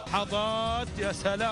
لحظات يا سلام.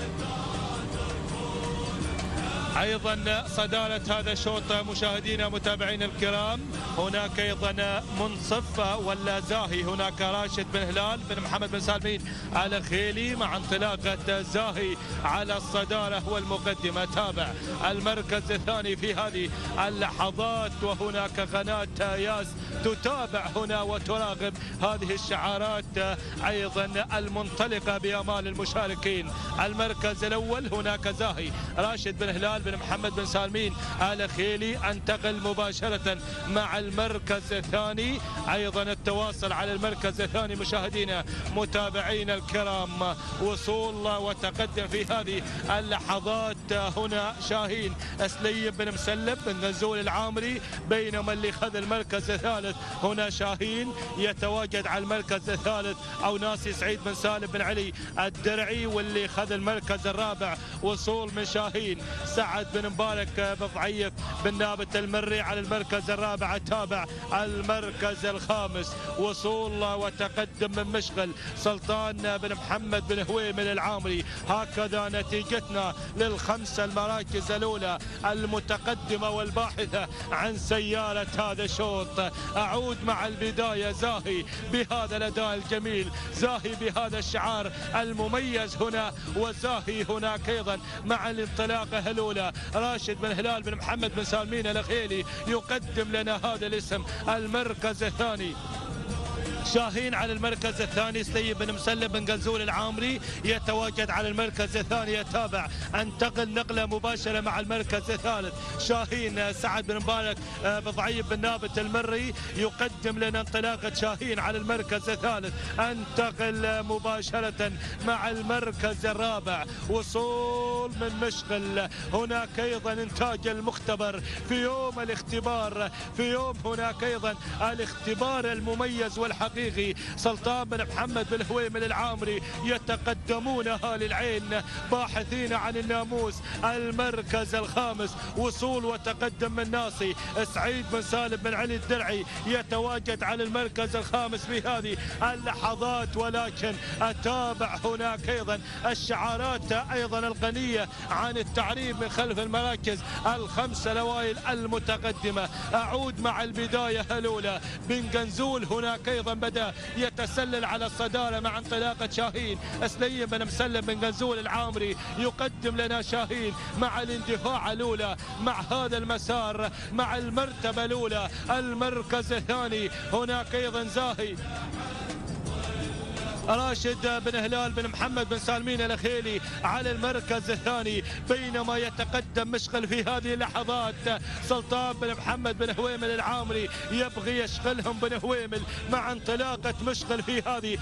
ايضا صدارة هذا الشوط مشاهدينا متابعينا الكرام، هناك ايضا منصف ولا زاهي، هناك راشد بن هلال بن محمد بن سالمين الخيلي مع انطلاقة زاهي على الصدارة والمقدمة. تابع المركز الثاني في هذه اللحظات، وهناك قناة ياس تتابع هنا وتراقب هذه الشعارات ايضا المنطلقة بامال المشاركين. المركز الاول هناك زاهي راشد بن هلال بن محمد بن سالمين الخيلي، انتقل مباشرة مع المركز الثاني. ايضا التواصل على المركز الثاني مشاهدينا متابعينا الكرام، وصول وتقدم في هذه اللحظات هنا شاهين سليم بن مسلم بن غزول العامري، بينما اللي خذ المركز الثالث هنا شاهين يتواجد على المركز الثالث او ناسي سعيد بن سالم بن علي الدرعي، واللي خذ المركز الرابع وصول من شاهين سعد بن مبارك بضعيف بن نابت المري على المركز الرابع. تابع المركز الخامس وصول وتقدم من مشغل سلطان بن محمد بن هويمل العامري. هكذا نتيجتنا للخمسة المراكز الأولى المتقدمة والباحثة عن سيارة هذا الشوط. أعود مع البداية زاهي بهذا الأداء الجميل، زاهي بهذا الشعار المميز هنا، وزاهي هناك أيضا مع الانطلاقة الأولى راشد بن هلال بن محمد بن سالمين الخيلي يقدم لنا هذا الاسم. المركز الثاني شاهين على المركز الثاني، سليم بن مسلم بن غزول العامري يتواجد على المركز الثاني. يتابع انتقل نقله مباشره مع المركز الثالث شاهين سعد بن مبارك بضعيف بن نابت المري يقدم لنا انطلاقه شاهين على المركز الثالث. انتقل مباشره مع المركز الرابع وصول من مشغل. هناك ايضا انتاج المختبر في يوم الاختبار، في يوم هناك ايضا الاختبار المميز والحقيقي. سلطان بن محمد بن هويمل العامري يتقدمون اهالي العين باحثين عن الناموس. المركز الخامس وصول وتقدم من ناصي سعيد بن سالم بن علي الدرعي يتواجد على المركز الخامس في هذه اللحظات، ولكن اتابع هناك ايضا الشعارات ايضا الغنيه عن التعريب من خلف المراكز الخمسه الاوائل المتقدمه. اعود مع البدايه الاولى. بن قنزول هناك ايضا بدأ يتسلل على الصدارة مع انطلاقة شاهين سليم بن مسلم بن غزول العامري يقدم لنا شاهين مع الاندفاع الأولى مع هذا المسار مع المرتبة الأولى. المركز الثاني هناك أيضا زاهي راشد بن هلال بن محمد بن سالمين الخيلي على المركز الثاني، بينما يتقدم مشغل في هذه اللحظات. سلطان بن محمد بن هويمل العامري يبغي يشغلهم بن هويمل مع انطلاقة مشغل في هذه.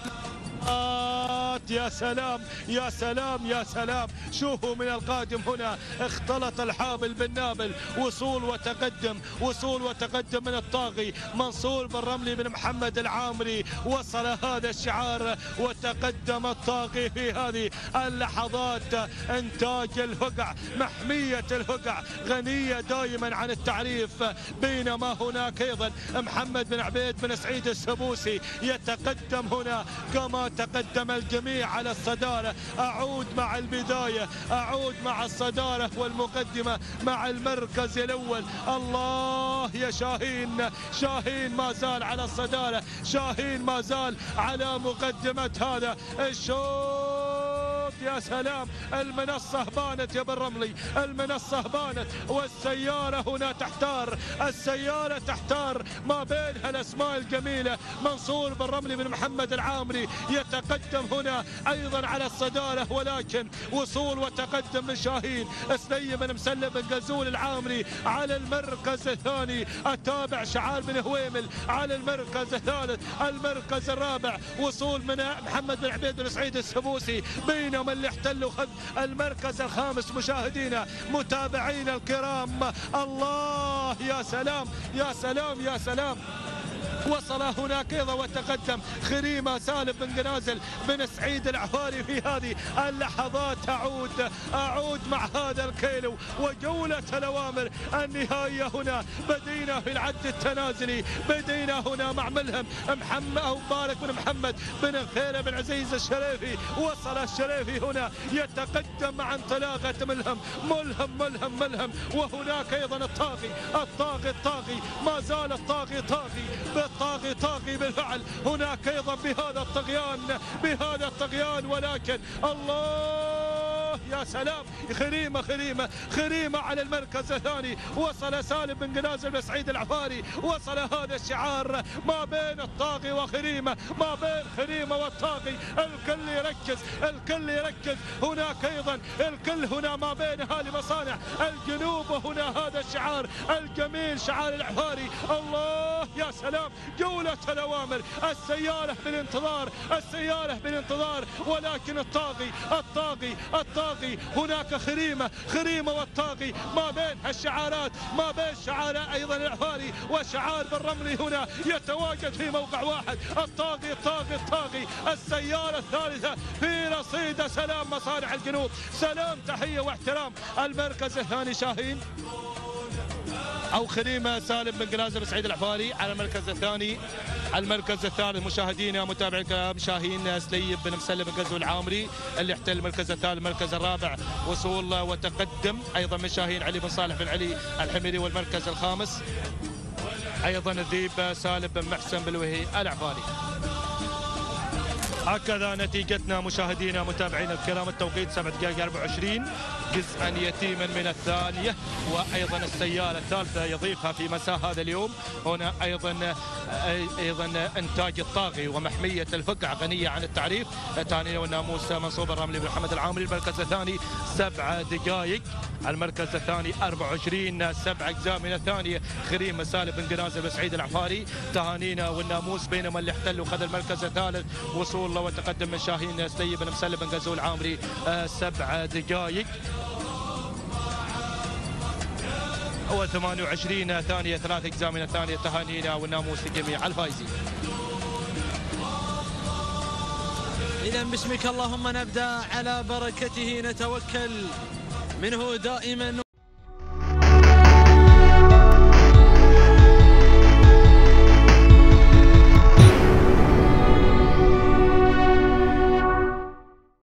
يا سلام يا سلام يا سلام، شوفوا من القادم هنا اختلط الحابل بالنابل. وصول وتقدم، وصول وتقدم من الطاغي منصور بن رملي بن محمد العامري. وصل هذا الشعار وتقدم الطاغي في هذه اللحظات. انتاج الهقع، محمية الهقع غنية دائما عن التعريف، بينما هناك ايضا محمد بن عبيد بن سعيد السبوسي يتقدم هنا كما تقدم الجميع على الصدارة. أعود مع البداية، أعود مع الصدارة والمقدمة مع المركز الأول. الله يا شاهين، شاهين ما زال على الصدارة، شاهين ما زال على مقدمة هذا الشوط. يا سلام، المنصة بانت يا بن رملي، المنصة بانت، والسيارة هنا تحتار، السيارة تحتار ما بين هالاسماء الجميلة. منصور بن رملي بن محمد العامري يتقدم هنا ايضا على الصدارة، ولكن وصول وتقدم من شاهين سليم بن مسلم بن غزول العامري على المركز الثاني. اتابع شعار بن هويمل على المركز الثالث. المركز الرابع وصول من محمد بن عبيد بن سعيد السبوسي، بينما اللي احتلوا خذ المركز الخامس مشاهدينا متابعينا الكرام. الله يا سلام يا سلام يا سلام، وصل هناك أيضا وتقدم خريمة سالم بن قنازل بن سعيد العفاري. في هذه اللحظات أعود مع هذا الكيلو وجولة الأوامر النهائية. هنا بدينا في العد التنازلي، بدينا هنا مع ملهم محمد أو مبارك بن محمد بن خيره بن عزيز الشريفي. وصل الشريفي هنا يتقدم مع انطلاقة ملهم. وهناك أيضا الطاغي ما زال الطاغي طاغي بالفعل. هناك أيضا بهذا الطغيان ولكن الله يا سلام. خريمة على المركز الثاني. وصل سالم بن قنازل بن سعيد العفاري. وصل هذا الشعار ما بين الطاغي وخريمة، ما بين خريمة والطاغي. الكل يركز هناك أيضا الكل هنا ما بين أهالي مصانع الجنوب. وهنا هذا الشعار الجميل شعار العفاري. الله يا سلام. جولة الأوامر، السيارة بالانتظار ولكن الطاغي هناك خريمة والطاغي ما بين الشعارات، ما بين شعار أيضا العفاري وشعار بالرملي هنا يتواجد في موقع واحد. الطاغي السيارة الثالثة في رصيد سلام مصانع الجنوب. سلام تحية واحترام. المركز الثاني شاهين أو خريمة سالم بن قنازل بن سعيد العفاري على المركز الثاني. المركز الثالث مشاهدينا متابعي الكلام شاهين سليب بن مسلم بن قزو العامري اللي احتل المركز الثالث. المركز الرابع وصول وتقدم أيضا من شاهين علي بن صالح بن علي الحميري. والمركز الخامس أيضا الذيب سالم بن محسن بالوهي العفاري. هكذا نتيجتنا مشاهدينا متابعين الكرام. التوقيت 7 دقائق 24 جزءا يتيما من الثانية. وأيضا السيارة الثالثة يضيفها في مساء هذا اليوم. هنا أيضا إنتاج الطاغي ومحمية الفقع غنية عن التعريف. تانية والناموس منصوب الرملي بن محمد العامري. المركز الثاني 7 دقائق. المركز الثاني 24 7 أجزاء من الثانية. خريمة سالم بن قنازل بن سعيد العفاري. تهانينا والناموس. بينما اللي احتل وخذ المركز الثالث وصول وتقدم من شاهين سليب بن مسلم بن قزو العامري 7 دقائق و28 ثانية. 3 أجزاء من الثانية. تهانينا والناموس لجميع الفائزين. إذا باسمك اللهم نبدأ على بركته نتوكل منه دائما.